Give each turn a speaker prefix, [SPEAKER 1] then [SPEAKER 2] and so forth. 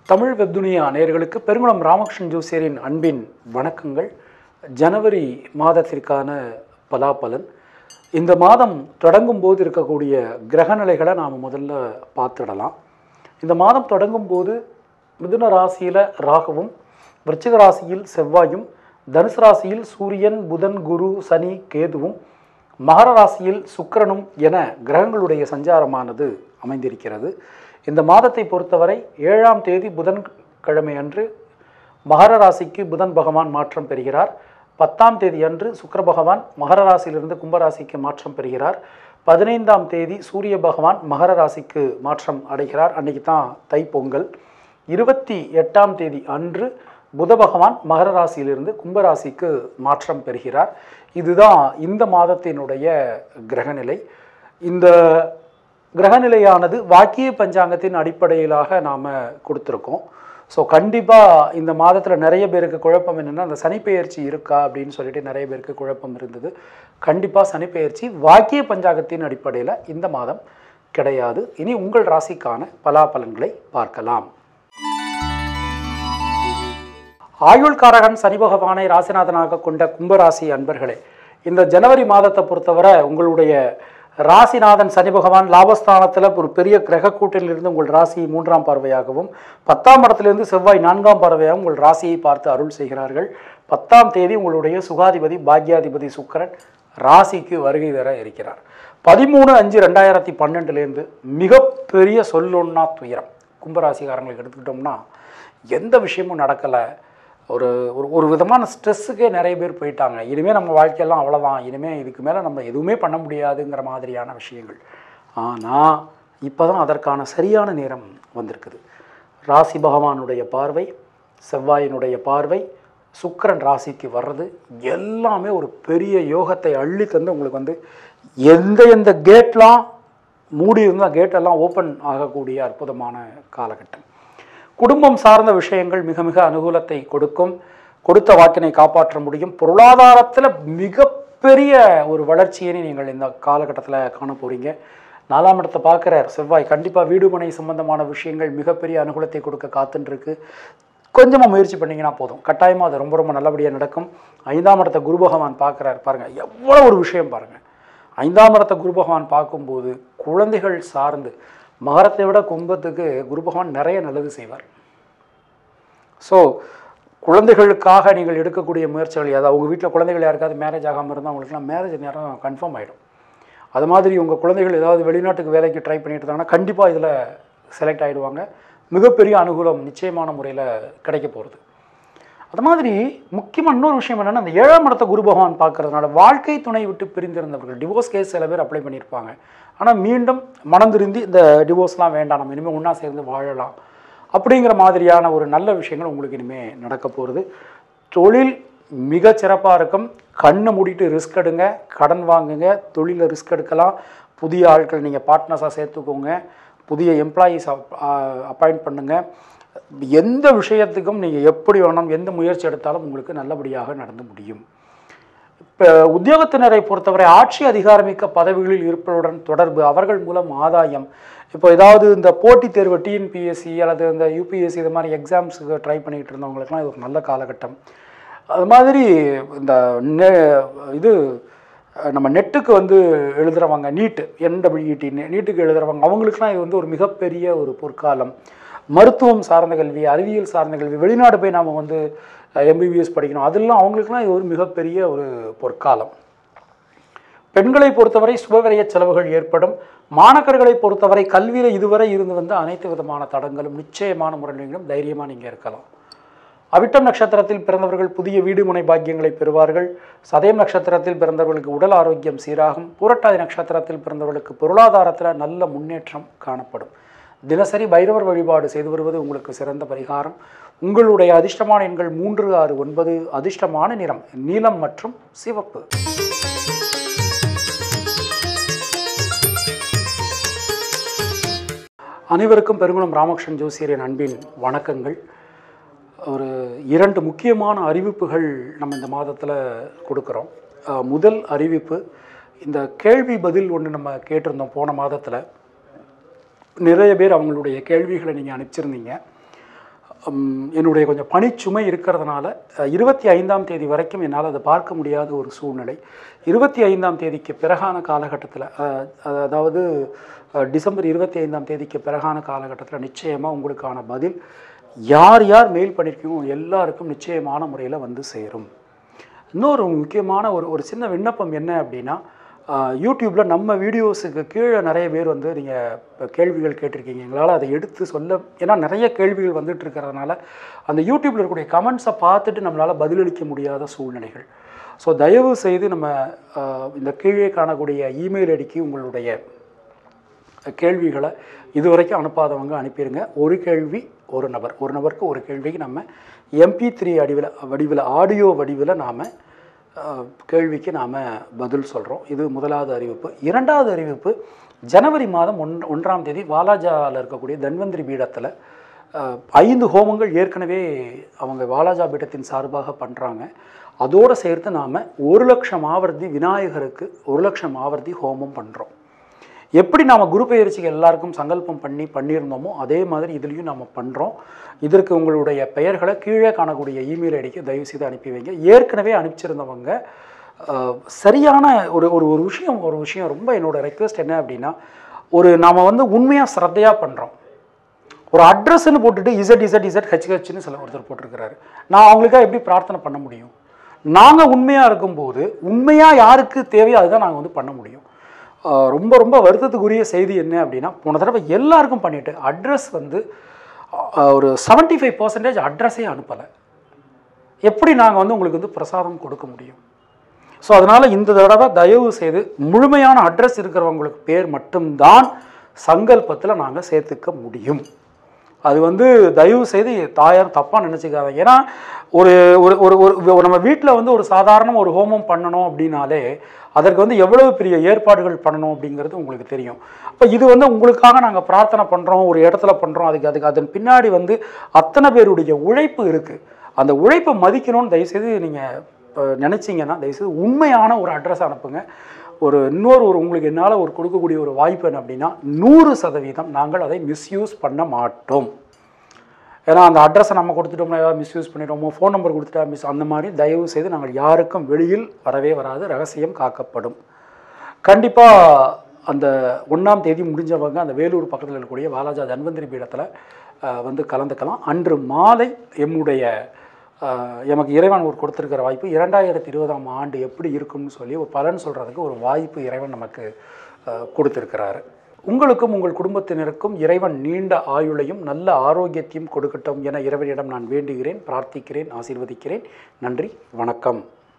[SPEAKER 1] தமிழ் வெப்துனியா நேயர்களுக்கு பெருங்குளம் ராமகிருஷ்ணன் ஜோசியரின் அன்பின் வணக்கங்கள். ஜனவரி மாதத்திற்கான பலாபலன். இந்த மாதம் தொடங்கும் போது இருக்கக்கூடிய கிரகநிலைகளை நாம் முதல்ல பார்த்துடலாம். இந்த மாதம் தொடங்கும் போது மிதுன ராசியில் ராகுவும், விருச்சிக ராசியில் செவ்வாயும், தனுசு ராசியில் சூரியன், புதன், குரு, சனி, கேதுவும், மகர ராசியில் சுக்கிரனும் என கிரகங்களுடைய சஞ்சாரமானது அமைந்திருக்கிறது. இந்த மாதத்தை பொறுத்தவரை 7ஆம் தேதி புதன்கிழமை அன்று மகர ராசிக்கு புதன் பகவான் மாற்றம் பெறுகிறார். 10ஆம் தேதி அன்று சுக்கிர பகவான் மகர ராசியிலிருந்து கும்பராசிக்கு மாற்றம் பெறுகிறார். 15ஆம் தேதி சூரிய பகவான் மகர ராசிக்கு மாற்றம் அடைகிறார். அன்றைக்கி தான் தைப்பொங்கல். 28ஆம் தேதி அன்று புத பகவான் மகர ராசியிலிருந்து கும்பராசிக்கு மாற்றம் பெறுகிறார். இதுதான் இந்த மாதத்தினுடைய கிரகநிலை. இந்த கிரகநிலையானது வாக்கிய பஞ்சாங்கத்தின் அடிப்படையிலாக நாம் கொடுத்துருக்கோம். ஸோ கண்டிப்பாக இந்த மாதத்தில் நிறைய பேருக்கு குழப்பம் என்னென்னா, அந்த சனிப்பெயர்ச்சி இருக்கா அப்படின்னு சொல்லிட்டு நிறைய பேருக்கு குழப்பம் இருந்தது. கண்டிப்பாக சனிப்பெயர்ச்சி வாக்கிய பஞ்சாங்கத்தின் அடிப்படையில் இந்த மாதம் கிடையாது. இனி உங்கள் ராசிக்கான பலாபலன்களை பார்க்கலாம். ஆயுள்காரகன் சனி பகவானை ராசிநாதனாக கொண்ட கும்பராசி அன்பர்களே, இந்த ஜனவரி மாதத்தை பொறுத்தவரை உங்களுடைய ராசிநாதன் சனி பகவான் லாபஸ்தானத்தில் ஒரு பெரிய கிரக கூட்டிலிருந்து உங்கள் ராசியை 3ஆம் பார்வையாகவும், 10ஆம் இடத்திலிருந்து செவ்வாய் 4ஆம் பார்வையாகவும் உங்கள் ராசியை பார்த்து அருள் செய்கிறார்கள். 10ஆம் தேதி உங்களுடைய சுகாதிபதி பாக்யாதிபதி சுக்கிரன் ராசிக்கு வருகை தர இருக்கிறார். 13/5/2012 மிகப்பெரிய சொல்லொன்னா துயரம் கும்பராசிக்காரங்களுக்கு எடுத்துக்கிட்டோம்னா, எந்த விஷயமும் நடக்கலை, ஒரு விதமான ஸ்ட்ரெஸ்ஸுக்கே நிறைய பேர் போயிட்டாங்க. இனிமேல் நம்ம வாழ்க்கையெல்லாம் அவ்வளோதான், இனிமேல் இதுக்கு மேலே நம்ம எதுவுமே பண்ண முடியாதுங்கிற மாதிரியான விஷயங்கள். ஆனால் இப்போ தான் அதற்கான சரியான நேரம் வந்திருக்குது. ராசி பகவானுடைய பார்வை, செவ்வாயினுடைய பார்வை, சுக்கிரன் ராசிக்கு வர்றது எல்லாமே ஒரு பெரிய யோகத்தை அள்ளி தந்து உங்களுக்கு எந்த கேட்லாம் மூடி இருந்தால் கேட்டெல்லாம் ஓப்பன் ஆகக்கூடிய அற்புதமான காலகட்டம். குடும்பம் சார்ந்த விஷயங்கள் மிக மிக அனுகூலத்தை கொடுக்கும். கொடுத்த வாக்கினை காப்பாற்ற முடியும். பொருளாதாரத்தில் மிகப்பெரிய ஒரு வளர்ச்சியை நீங்கள் இந்த காலகட்டத்தில் காண போகிறீங்க. 4ஆம் இடத்தை பார்க்குறார் செவ்வாய். கண்டிப்பாக வீடுமனை சம்பந்தமான விஷயங்கள் மிகப்பெரிய அனுகூலத்தை கொடுக்க காத்துருக்கு. கொஞ்சமாக முயற்சி பண்ணிங்கன்னா போதும், கட்டாயமாக அது ரொம்ப ரொம்ப நல்லபடியாக நடக்கும். 5ஆம் இடத்தை குரு பகவான் பார்க்குறார். பாருங்கள் எவ்வளோ ஒரு விஷயம் பாருங்கள். 5ஆம் இடத்தை குரு பகவான் பார்க்கும்போது குழந்தைகள் சார்ந்து, மகரத்தை விட கும்பத்துக்கு குரு பகவான் நிறைய நல்லது செய்வார். ஸோ குழந்தைகளுக்காக நீங்கள் எடுக்கக்கூடிய முயற்சிகள், அதாவது உங்கள் வீட்டில் குழந்தைகள் யாருக்காவது மேரேஜ் ஆகாமல் இருந்தால் அவங்களுக்குலாம் மேரேஜ் நேரம் கன்ஃபார்ம் ஆகிடும். அது மாதிரி உங்கள் குழந்தைகள் ஏதாவது வெளிநாட்டுக்கு வேலைக்கு ட்ரை பண்ணிட்டு இருந்தாங்கன்னா கண்டிப்பாக இதில் செலக்ட் ஆகிடுவாங்க. மிகப்பெரிய அனுகூலம் நிச்சயமான முறையில் கிடைக்க போகிறது. அது மாதிரி முக்கியமாக இன்னொரு விஷயம் என்னென்னா, அந்த 7ஆம் இடத்தை குரு பகவான் பார்க்கறதுனால வாழ்க்கை துணை விட்டு பிரிந்திருந்தவர்கள், டிவோர்ஸ் கேஸ் சில பேர் அப்ளை பண்ணியிருப்பாங்க. ஆனால் மீண்டும் மனம் திருந்தி இந்த டிவோர்ஸ்லாம் வேண்டாம், நம்ம இனிமேல் ஒன்றா சேர்ந்து வாழலாம் அப்படிங்கிற மாதிரியான ஒரு நல்ல விஷயங்கள் உங்களுக்கு இனிமேல் நடக்க போகிறது. தொழில் மிக சிறப்பாக இருக்கும். கண்ணை மூடிட்டு ரிஸ்க் எடுங்க, கடன் வாங்குங்க, தொழிலில் ரிஸ்க் எடுக்கலாம். புதிய ஆட்கள் நீங்கள் பார்ட்னர்ஸாக சேர்த்துக்கோங்க, புதிய எம்ப்ளாயீஸ் அப்பாயிண்ட் பண்ணுங்கள். எந்த விஷயத்துக்கும் நீங்கள் எப்படி வேணும், எந்த முயற்சி எடுத்தாலும் உங்களுக்கு நல்லபடியாக நடந்து முடியும். இப்போ உத்தியோகத்தினரை பொறுத்தவரை ஆட்சி அதிகாரமிக்க பதவிகளில் இருப்பவருடன் தொடர்பு, அவர்கள் மூலம் ஆதாயம். இப்போ ஏதாவது இந்த போட்டித் தேர்வு டிஎன்பிஎஸ்சி அல்லது இந்த யூபிஎஸ்சி இது மாதிரி எக்ஸாம்ஸுக்கு ட்ரை பண்ணிக்கிட்டு இருந்தவங்களுக்குலாம் இது ஒரு நல்ல காலகட்டம். அது மாதிரி இந்த இது நம்ம நெட்டுக்கு எழுதுகிறவங்க, NEET நீட்டுக்கு எழுதுகிறவங்க, அவங்களுக்குலாம் இது ஒரு மிகப்பெரிய ஒரு பொற்காலம். மருத்துவம் சார்ந்த கல்வி, அறிவியல் சார்ந்த கல்வி, வெளிநாடு போய் நாம் MBBS படிக்கணும், அதெல்லாம் அவங்களுக்குலாம் இது ஒரு மிகப்பெரிய ஒரு பொற்காலம். பெண்களை பொறுத்தவரை சுபவிரய செலவுகள் ஏற்படும். மாணவர்களை பொறுத்தவரை கல்வியில் இதுவரை இருந்து அனைத்து விதமான தடங்களும் நிச்சயமான முறையிலும் தைரியமாக நீங்கள் இருக்கலாம். அவிட்டம் நட்சத்திரத்தில் பிறந்தவர்கள் புதிய வீடு முனை பாக்கியங்களை பெறுவார்கள். சதயம் நட்சத்திரத்தில் பிறந்தவர்களுக்கு உடல் ஆரோக்கியம் சீராகும். பூரட்டாதி நட்சத்திரத்தில் பிறந்தவர்களுக்கு பொருளாதாரத்தில் நல்ல முன்னேற்றம் காணப்படும். தினசரி பைரவர் வழிபாடு செய்து வருவது உங்களுக்கு சிறந்த பரிகாரம். உங்களுடைய அதிர்ஷ்டமான எண்கள் 3, 6, 9. அதிர்ஷ்டமான நிறம் நீலம் மற்றும் சிவப்பு. அனைவருக்கும் பெருங்குளம் ராமகிருஷ்ணன் ஜோசியரின் அன்பின் வணக்கங்கள். ஒரு 2 முக்கியமான அறிவிப்புகள் நம்ம இந்த மாதத்தில் கொடுக்குறோம். முதல் அறிவிப்பு, இந்த கேள்வி பதில் ஒன்று நம்ம கேட்டிருந்தோம் போன மாதத்தில். நிறைய பேர் அவங்களுடைய கேள்விகளை நீங்கள் அனுப்பிச்சிருந்தீங்க. என்னுடைய கொஞ்சம் பணிச்சுமை இருக்கிறதுனால 25ஆம் தேதி வரைக்கும் என்னால் அதை பார்க்க முடியாத ஒரு சூழ்நிலை. 25ஆம் தேதிக்கு பிறகான காலகட்டத்தில், அதாவது டிசம்பர் 25ஆம் தேதிக்கு பிறகான காலகட்டத்தில் நிச்சயமாக உங்களுக்கான பதில் யார் யார் மெயில் பண்ணியிருக்கீங்களோ எல்லாருக்கும் நிச்சயமான முறையில் வந்து சேரும். இன்னொரு முக்கியமான ஒரு சின்ன விண்ணப்பம் என்ன அப்படின்னா, யூடியூப்பில் நம்ம வீடியோஸுக்கு கீழே நிறைய பேர் வந்து நீங்கள் கேள்விகள் கேட்டிருக்கீங்க. எங்களால் அதை எடுத்து சொல்ல, ஏன்னா நிறைய கேள்விகள் வந்துட்டு இருக்கிறதுனால அந்த யூடியூப்பில் இருக்கக்கூடிய கமெண்ட்ஸை பார்த்துட்டு நம்மளால் பதிலளிக்க முடியாத சூழ்நிலைகள். ஸோ தயவு செய்து நம்ம இந்த கீழே காணக்கூடிய இமெயில் ஐடிக்கு உங்களுடைய கேள்விகளை இதுவரைக்கும் அனுப்பாதவங்க அனுப்பிடுங்க. ஒரு கேள்வி ஒரு நபருக்கு ஒரு கேள்விக்கு நம்ம MP3 வடிவில் ஆடியோ வடிவில் நாம் கேள்விக்கு நாம் பதில் சொல்கிறோம். இது முதலாவது அறிவிப்பு. இரண்டாவது அறிவிப்பு, ஜனவரி மாதம் 1ஆம் தேதி வாலாஜாவில் இருக்கக்கூடிய தன்வந்திரி பீடத்தில் 5 ஹோமங்கள் ஏற்கனவே அவங்க வாலாஜா பீடத்தின் சார்பாக பண்ணுறாங்க. அதோடு சேர்த்து நாம் 1,00,000 ஆவர்த்தி விநாயகருக்கு 1,00,000 ஆவர்த்தி ஹோமம் பண்ணுறோம். எப்படி நாம் குரு பெயர்ச்சிக்கு எல்லாருக்கும் சங்கல்பம் பண்ணியிருந்தோமோ அதே மாதிரி இதுலேயும் நாம் பண்ணுறோம். இதற்கு உங்களுடைய பெயர்களை கீழே காணக்கூடிய இமெயில் ஐடிக்கு தயவுசெய்து அனுப்பி வைங்க. ஏற்கனவே அனுப்பிச்சிருந்தவங்க சரியான ஒரு விஷயம் ரொம்ப என்னோடய ரெக்வெஸ்ட் என்ன அப்படின்னா, நாம் வந்து உண்மையாக ஸ்ரத்தையாக பண்ணுறோம். ஒரு அட்ரஸ்ன்னு போட்டுட்டு ZZZHHன்னு ஒருத்தர் போட்டிருக்கிறாரு. நான் அவங்களுக்காக எப்படி பிரார்த்தனை பண்ண முடியும்? நாங்கள் உண்மையாக இருக்கும்போது உண்மையாக யாருக்கு தேவையோ அதுதான் நாங்கள் வந்து பண்ண முடியும். ரொம்ப ரொம்ப வருத்தத்துக்குரிய செய்தி என்ன அப்படின்னா, போன தடவை எல்லாருக்கும் பண்ணிவிட்டு அட்ரஸ் வந்து ஒரு 75% அட்ரஸே அனுப்பலை. எப்படி நாங்கள் வந்து உங்களுக்கு வந்து பிரசாதம் கொடுக்க முடியும்? ஸோ அதனால் இந்த தடவை தயவு செய்து முழுமையான அட்ரஸ் இருக்கிறவங்களுக்கு பேர் மட்டும்தான் சங்கல்பத்தில் நாங்கள் சேர்த்துக்க முடியும். அது வந்து தயவு செய்து தாயார் தப்பாக நினச்சிக்காத. ஏன்னா ஒரு நம்ம வீட்டில் வந்து ஒரு சாதாரண ஒரு ஹோமம் பண்ணணும் அப்படின்னாலே அதற்கு வந்து எவ்வளவு பெரிய ஏற்பாடுகள் பண்ணணும் அப்படிங்கிறது உங்களுக்கு தெரியும். அப்போ இது வந்து உங்களுக்காக நாங்கள் பிரார்த்தனை பண்ணுறோம், ஒரு இடத்துல பண்ணுறோம். அதன் பின்னாடி வந்து அத்தனை பேருடைய உழைப்பு இருக்குது. அந்த உழைப்பை மதிக்கணும்னு தயவுசெய்து நீங்கள் நினச்சிங்கன்னா தயவுசெய்து உண்மையான ஒரு அட்ரஸ் அனுப்புங்க. இன்னொரு உங்களுக்கு என்னால் கொடுக்கக்கூடிய ஒரு வாய்ப்பு என்ன அப்படின்னா, 100% நாங்கள் அதை மிஸ்யூஸ் பண்ண மாட்டோம். ஏன்னா அந்த அட்ரஸை நம்ம கொடுத்துட்டோம்னா ஏதாவது மிஸ்யூஸ் பண்ணிட்டோமோ, ஃபோன் நம்பர் கொடுத்துட்டா அந்த மாதிரி தயவு செய்து நாங்கள் யாருக்கும் வெளியில் வரவே வராது, ரகசியம் காக்கப்படும். கண்டிப்பாக அந்த 1ஆம் தேதி முடிஞ்சவங்க அந்த வேலூர் பக்கத்தில் இருக்கக்கூடிய வாலாஜா தன்வந்திரி பீடத்தில் வந்து கலந்துக்கலாம். அன்று மாலை எமக்கு இறைவன் கொடுத்துருக்கிற வாய்ப்பு 2020ஆம் ஆண்டு எப்படி இருக்கும்னு சொல்லி ஒரு பலன் சொல்கிறதுக்கு ஒரு வாய்ப்பு இறைவன் நமக்கு கொடுத்துருக்கிறாரு. உங்களுக்கும் உங்கள் குடும்பத்தினருக்கும் இறைவன் நீண்ட ஆயுளையும் நல்ல ஆரோக்கியத்தையும் கொடுக்கட்டும் என இறைவனிடம் நான் வேண்டுகிறேன், பிரார்த்திக்கிறேன், ஆசீர்வதிக்கிறேன். நன்றி, வணக்கம்.